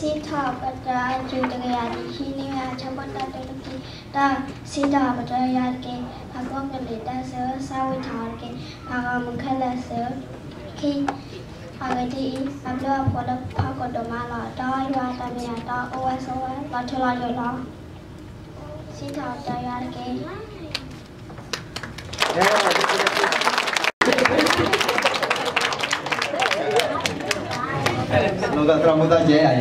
Sita Batra Judayadi Hinia Chabata Delaki Da Sita Batra Yadki Pagokalita Sir Savitarki Pagamukala Sir King Agati Abdua Pola Pagodomala Da Yuatamia Da OSOA Latula Yola Sita Dayadki. Semoga terambut aja ya.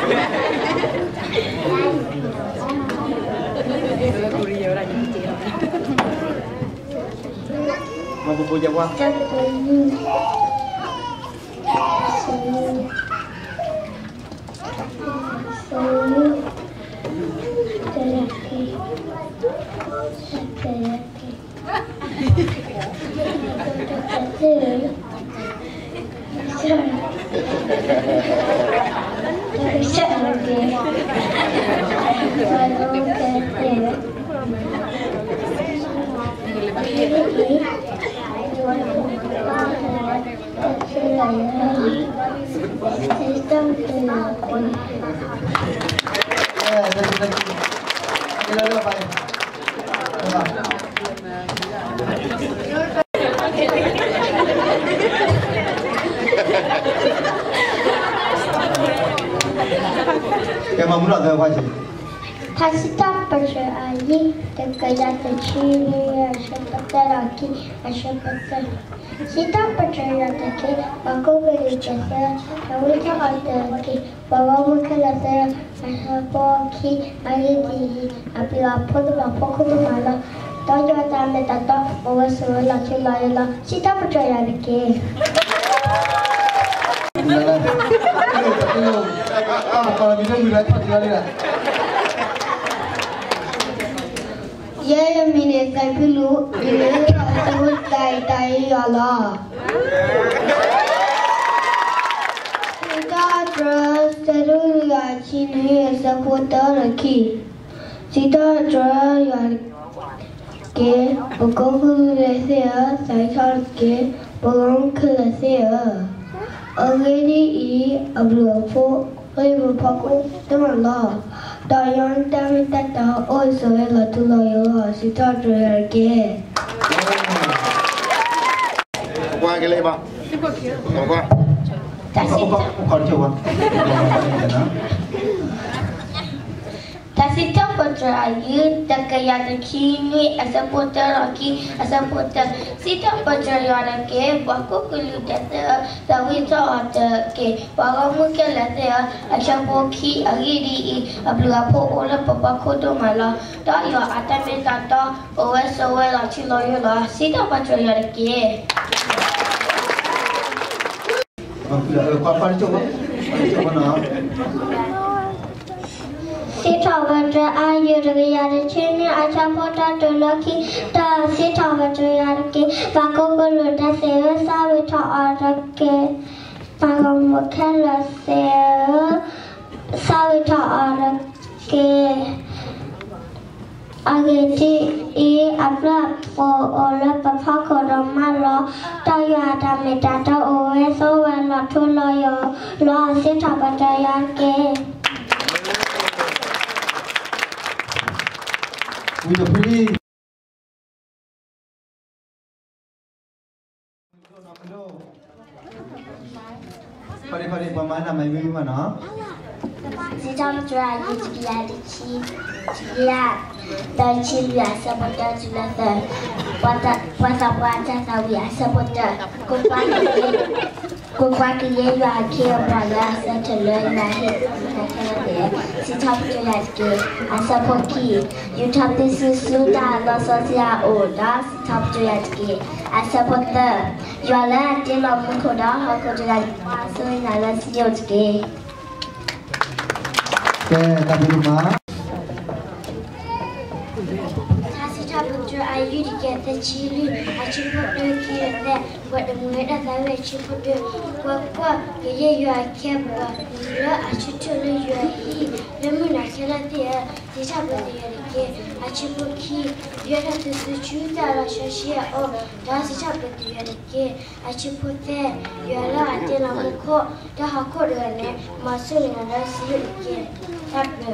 Mau pupu Jawa? Hasita Batra Ali Takayata Chini Ashapataraki Ashapatar Sita Batra Yataki Bakogari Chasa Nawita Ataki Bawamukalasa Ashapoki Ayati Apila Poduma Pokumala Toyota Metata Ovasula Chilayala Sita Batra Yataki. Kalau bisa wilayah tinggal ya. Ye mine kai pilu ye asu tai ala Sita Batra Seruya Chini Saputar Ki Sita Batra Yar Ke Bogong Lesea Saikar Ke Bogong Lesea Agadi I Abluapo Oibu Paku Tamala Dayan Dami Tata also Ella to Loyola Sita Batra Ke Qua cái lệ bao? Qua. Còn chưa qua. Sita Batra Ayu Takayata Kini Asaputar Aki Asaputar Sita Batra Yadake Bakukulu Data Sawita Atake Bagamukalata Ashapoki Agidi Abluapo Ola Papakoto Mala Daya Atamekata Owesoela Chiloyola Sita Batra Yadake. Kapan coba? Coba nak. Sita Batra Ayu Takayata Chini Asapota Tulaki Da Sita Batra Yadake Bakukulu Data Sawita Atake Pagamukala Sawita Atake Agati I Abla for Ola Papakodomala Dayata Metata Oweso Vela Tuloyo Loa Sita Batra Yadake. Udah pilih. Pari pemana main di mana? Sita Batra Ayu Takayata Chiya Dan Chiya Saputar Julasa Puasa Sawi Saputar Kukwaki Yeyu Akia Brala Satellite Nahi Sita Batra Yadake Asapoki Utap Suda Lososia Oda Sita Batra Yadake Asaputar Yuala Dila Mukoda Hakoda Asui Nala Siyotake. Tapi rumah. Sita Batra Ayu Takayata Chili Achiputar Kiyata Buat Muda Tawe Achiputar Kwa Yeyu Akia Brala Achutula Yuahi Lemuna Kela Dia Sita Batra Yadake achibuki yara tusuchuta la shashia o dasi chapati yarike achipote yara atela muko da hakorane masuri na dasi yarike tabe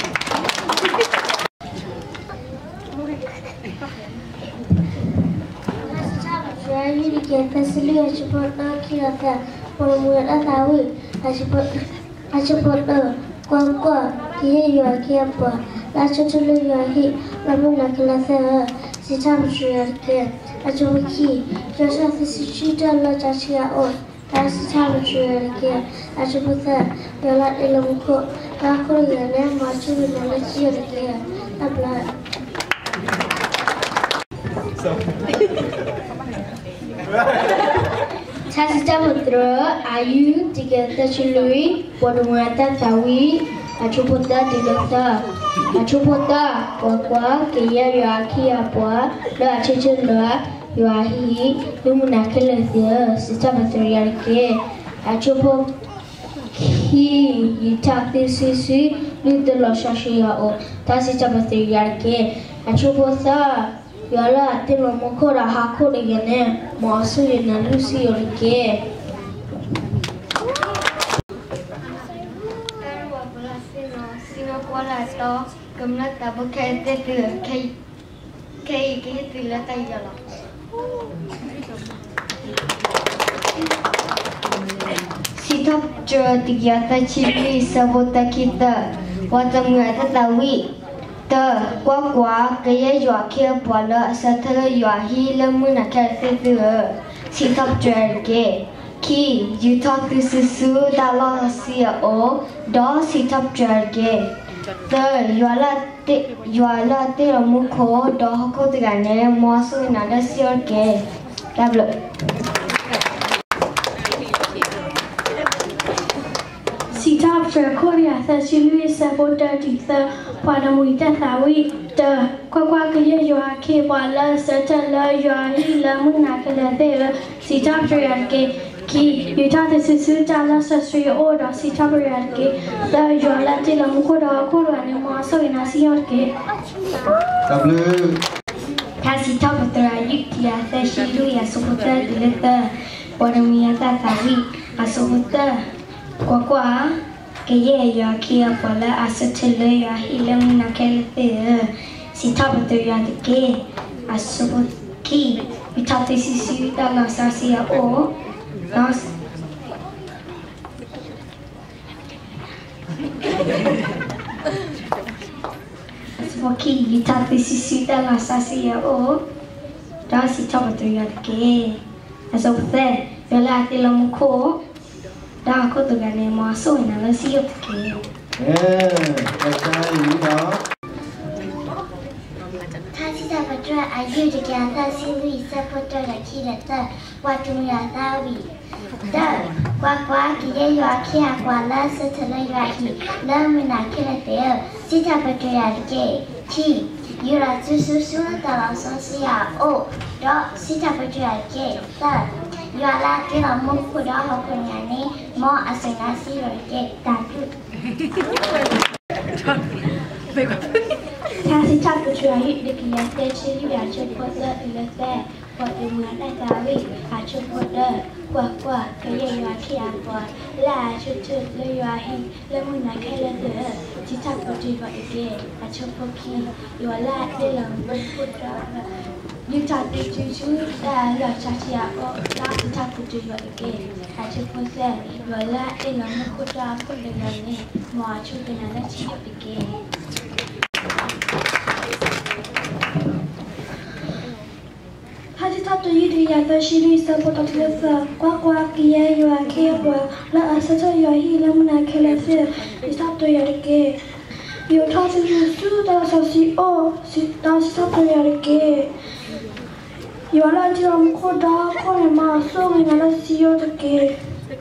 Jadi kita sendiri cepat kita permulaan tahu cepat kuat dia juga kiapa lalu culu juga lalu nak kelas siapa sudah ke cepat jasa sesuatu lah jasa oh lalu siapa sudah ke cepat jalan ilmu ko aku yang macam mana sudah ke abla Sasita putra ayu tiga tercului wadumata tawi acuputa tiga acuputa wakwa kaya yuaki apa la acecela yuahi lumunakelesia sita putra yarke acupu ki yitakti sisi lidelo shashia o tasita putra yarke acuputa Yala tino mokora hakore gene masu yena lusi yorike. Karwa bola sino kola to kamla tabo kete tu kai tu la tayala. Sitap jo tigyata chili sabota kita watamngata tawi. Kuah kaya yuakia bola setelah yuahi lemu nak kerja sikap jerke ki yutak susu dalam sia o dah sikap jerke yuala te lemu ko dah ko tegane masuk nada siorke double Sitap Korea tercilui sebuah kita pada muda tahu kuah kaya yuaki bola setelah yuahi lemu nak kerja sitap ke ki yutak susu dalam sesuatu orang sitap ke yuala te lemu koda korang masuk nasi orke. Double. Sitap terakhir dia tercilui sebuah kita pada muda tahu sebuah Kuah kaya yuaki apalah asetela yuahi lemu nak kerja sitap betul ke asubut ki bitati sisi dalam sasia o nas asubut ki bitati sisi dalam sasia o dah sitap betul ke asubut bela lemu ko dah aku tu kan masuk nak siap ke. Macam ini dah. Tadi saya berjual ayu dengan sini saya berjual lagi letak waktu mula tahu. Dah kuah kita yuaki akulah setelah yuaki lama nak kerja saya berjual lagi. Ki yura susu dalam sosial oh dah saya berjual lagi. Yuala kira muku dah hukumnya ni mau asenasi lagi takut. Kasih cakap cuai dekian terciri aja pada ileteh pada mana tahu aja pada kuah kaya yuaki apa lah cuci yuahi lemu nak kerja cakap cuai lagi aja pergi yuala dalam berputar. Yutak cucu dah caci apa dah tak cuci lagi. Aja pasal wala dalam kota aku dengan ni mau acu dengan cip lagi. Hadi tak tu ini yang terciri sebuah telesa kuah kia yuaki apa la asal yuahi lemu nak kerja tak tu yarke. Yutak susu dah sasi oh dah tak tu yarke. Yuala dalam koda kau masuk dengan siot ke.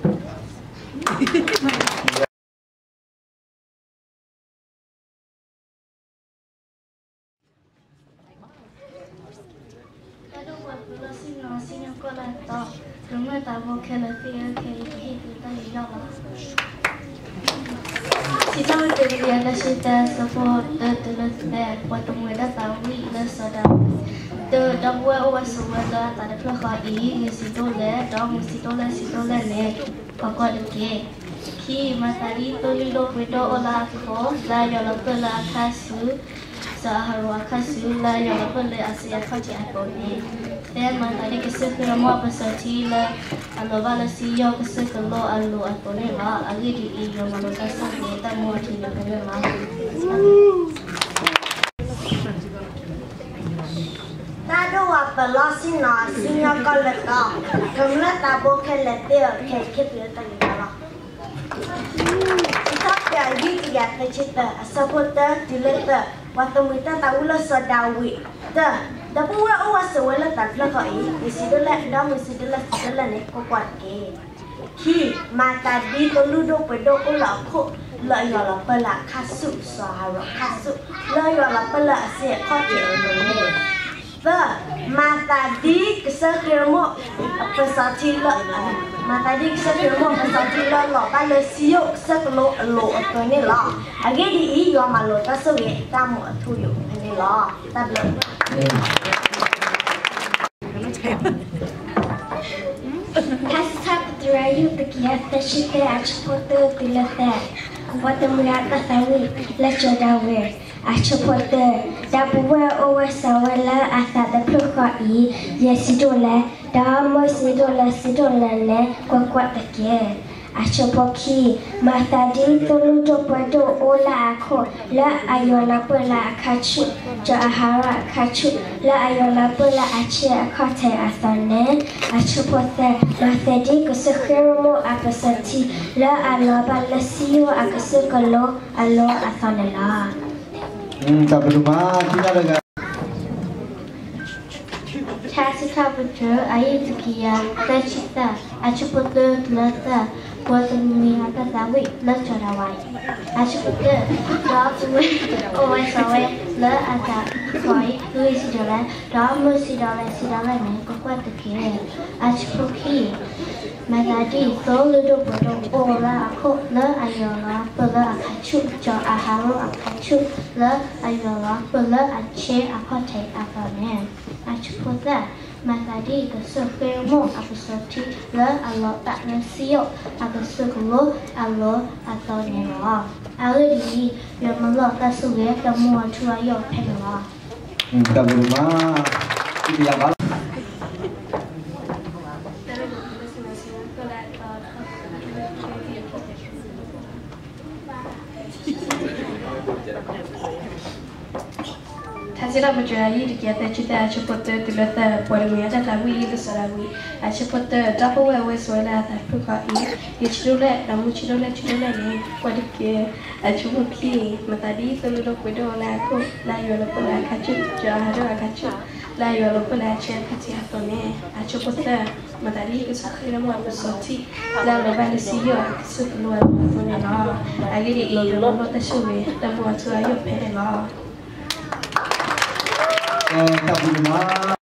Kalau buat nasi yang kau letak, rumah tak boleh kerja kerja kita hilang. Si tahu dia ada cerita support terus waktu muda tahu le sedap. Dah buat awak semua dah tak ada pelakon situ le le. Pokok dek. Ki matahari tu lido bedo olah ko la yola pela kasu saharu kasu la yola pela asia kaji akoni. Dan matahari kesekian mau bersati la aloba la siyo kesekelo alu akoni la agi di iyo malu kasar ni tak mau cina kena la. Tado apa lasi na sinya kaleta kamla tabo kelete kekep tani la. Kita dia cerita supporter dileta waktu kita tahu lah sedawi dah buat awak sewala tak lah mesti dah ni kuat ke ki mata di toludo pedo ulah ko la yola pela kasu sahara kasu la yola pela se kote dah mata di kesekirmo pesati la mata di kesekirmo pesati la lo kalau siok sekelo lo apa ni la agi di iyo malu tak sewe tamu tuyu ni la tak belum Kasih terayu terkiat tercipta acupote dilete. Waktu mereka tahu leceh dawe acupote dah buat awak sawala asal terpelukai ya sidola dah mau sidola ne kuat terkiat. Acupoki mata di tolu dopedo ola aku la ayola pela kacu jahara kacu la ayola pela acia kate asane acupote mata di kesekirmu apa sati la aloba lesiu akasekalo alo asane la. Tak berumah kita ada. Kasih kabar ayat sekian tercipta acupote leta. Waktu mereka tahu leceh dawe acupote dah buat awak sawe le ada koi lui sidola dah mesti sidola ni kuat terkiat acupoki matahari tolu bodoh orang aku le ayola pela akacu jahara akacu le ayola pela aceh aku cek apa ni acupote matahari kesekirmu aku soti le alo tak nasiok aku sekelo alo atau nela ali di yang malu tak suwe temu cua yo penela. Tak berumah itu yang baru. Hasil berjaya di kita cerita acupote dileta polemia tak tahu itu sarawi acupote dapat awak soalan tak perkai dia cerita namun cerita ni pada ke acupoki matahari telu pedo la aku la yola pela kacu jahara kacu la yola pela cia kaci atone acupote matahari kesekirmu apa soti la loba lesiyo kesekelo atone la agi di iyo loba tersuwe dan buat tu ayo pela. Tak berumah.